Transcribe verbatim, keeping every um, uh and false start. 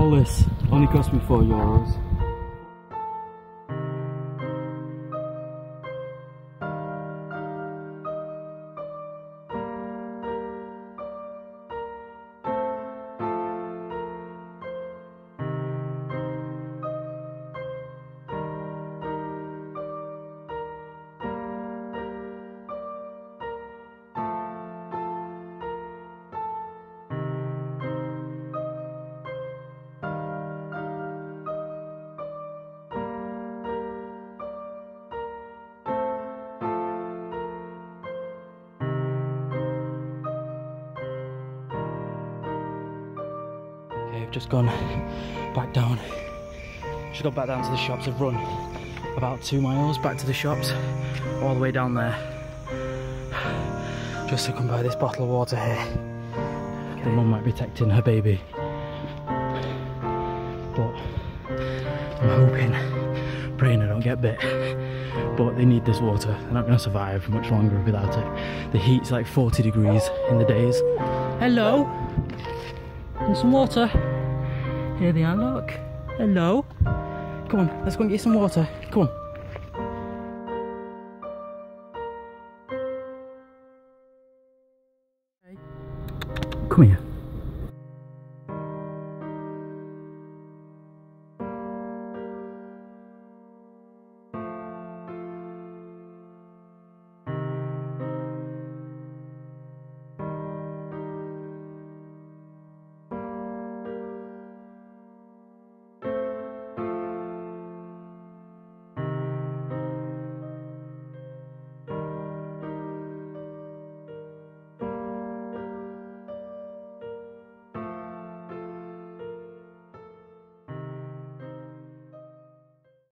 all this only cost me four euros. Okay, I've just gone back down. Just got back down to the shops. I've run about two miles back to the shops, all the way down there, just to come buy this bottle of water here. Okay. The mum might be protecting her baby, but I'm hoping, praying I don't get bit. But they need this water. They're not going to survive much longer without it. The heat's like forty degrees in the days. Hello? Want some water? Here they are, look. Hello. Come on, let's go and get some water. Come on. Come here.